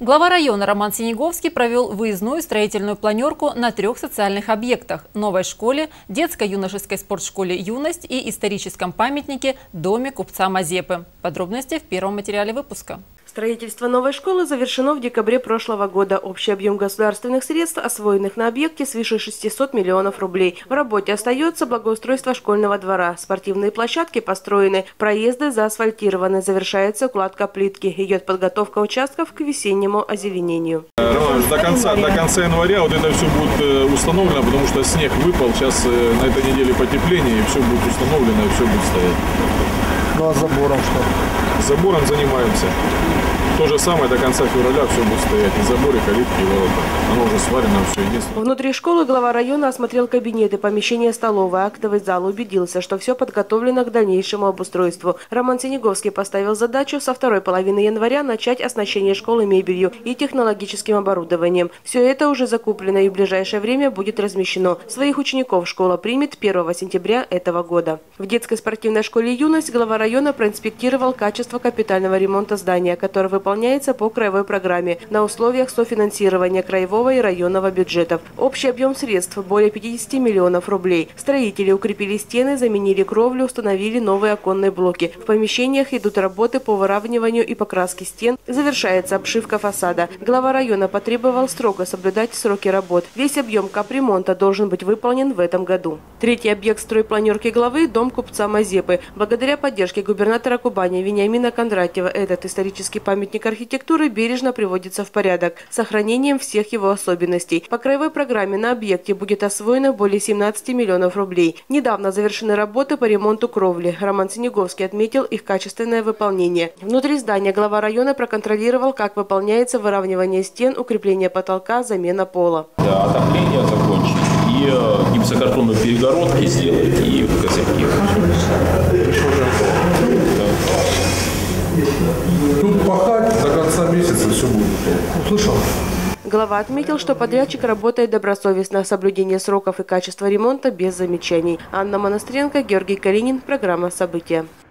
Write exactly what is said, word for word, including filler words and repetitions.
Глава района Роман Синеговский провел выездную строительную планерку на трех социальных объектах – новой школе, детско-юношеской спортшколе «Юность» и историческом памятнике доме купца Мазепы. Подробности в первом материале выпуска. Строительство новой школы завершено в декабре прошлого года. Общий объем государственных средств, освоенных на объекте, свыше шестисот миллионов рублей. В работе остается благоустройство школьного двора. Спортивные площадки построены, проезды заасфальтированы, завершается укладка плитки. Идет подготовка участков к весеннему озеленению. До конца, до конца января вот это все будет установлено, потому что снег выпал. Сейчас на этой неделе потепление, и все будет установлено, и все будет стоять. Ну а с забором что? С забором занимаемся. То же самое до конца февраля все будет стоять. И заборы, калитки, и ворота. Оно уже сварено, все единственное. Внутри школы глава района осмотрел кабинеты, помещения столовой, актовый зал, убедился, что все подготовлено к дальнейшему обустройству. Роман Синеговский поставил задачу со второй половины января начать оснащение школы мебелью и технологическим оборудованием. Все это уже закуплено и в ближайшее время будет размещено. Своих учеников школа примет первого сентября этого года. В детской спортивной школе «Юность» глава района проинспектировал качество капитального ремонта здания, которое выполняется выполняется по краевой программе на условиях софинансирования краевого и районного бюджетов. Общий объем средств – более пятидесяти миллионов рублей. Строители укрепили стены, заменили кровлю, установили новые оконные блоки. В помещениях идут работы по выравниванию и покраске стен. Завершается обшивка фасада. Глава района потребовал строго соблюдать сроки работ. Весь объем капремонта должен быть выполнен в этом году. Третий объект стройпланерки главы – дом купца Мазепы. Благодаря поддержке губернатора Кубани Вениамина Кондратьева этот исторический памятник архитектуры бережно приводится в порядок, с сохранением всех его особенностей. По краевой программе на объекте будет освоено более семнадцати миллионов рублей. Недавно завершены работы по ремонту кровли. Роман Синеговский отметил их качественное выполнение. Внутри здания глава района проконтролировал, как выполняется выравнивание стен, укрепление потолка, замена пола. Да, отопление закончить и э, гипсокартонную перегородку сделать и косяки. Тут пахать до конца месяца все будет. Услышал? Глава отметил, что подрядчик работает добросовестно. Соблюдение сроков и качества ремонта без замечаний. Анна Монастренко, Георгий Калинин. Программа «События».